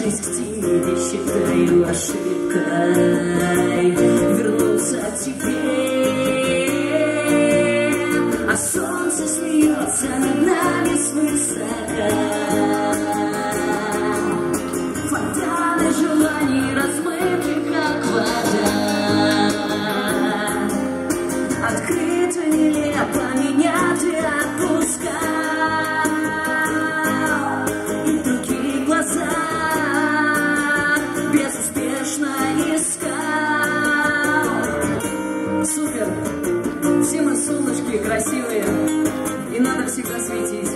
Вернувшись к тебе, считаю ошибкой вернуться к тебе, а солнце смеется над нами свысока. Фонтаны желаний размыты, как вода. Открыто нелепо меня ты отпускал, и в другие глаза безуспешно искал. Супер! Все мы солнышки красивые, и надо всегда светить.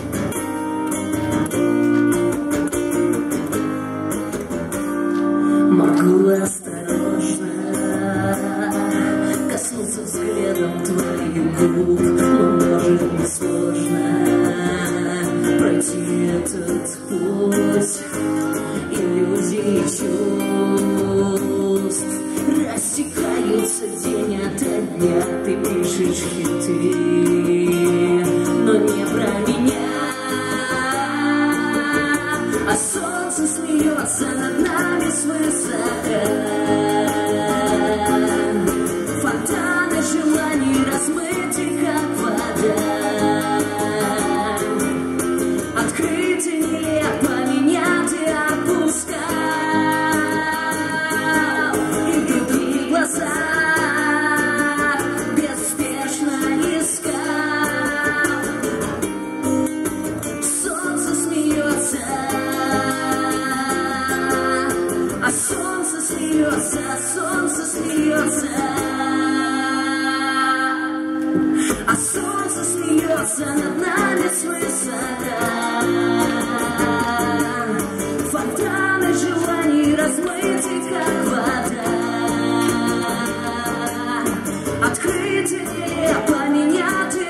Могу осторожно коснуться взглядом твоих губ, но может быть сложно пройти этот путь иллюзий чувств. Рассекаются день ото дня, ты пишешь хиты, но не про меня. А солнце смеется над нами свысока. Фонтаны желаний размыты, как вода. Открыто нелепо меня ты отпускал, и в другие глаза безуспешно искал. Солнце смеется, а солнце смеется, а солнце смеется, а солнце смеется над нами свысока. Фонтаны желаний размыты, как вода. Открыто нелепо меня ты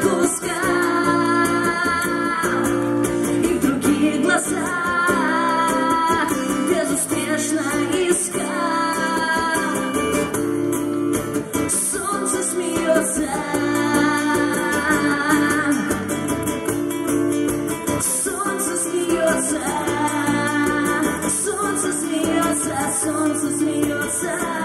отпускал, и в другие глаза безуспешно искал. Солнце смеется, солнце смеется, солнце смеется, солнце смеется.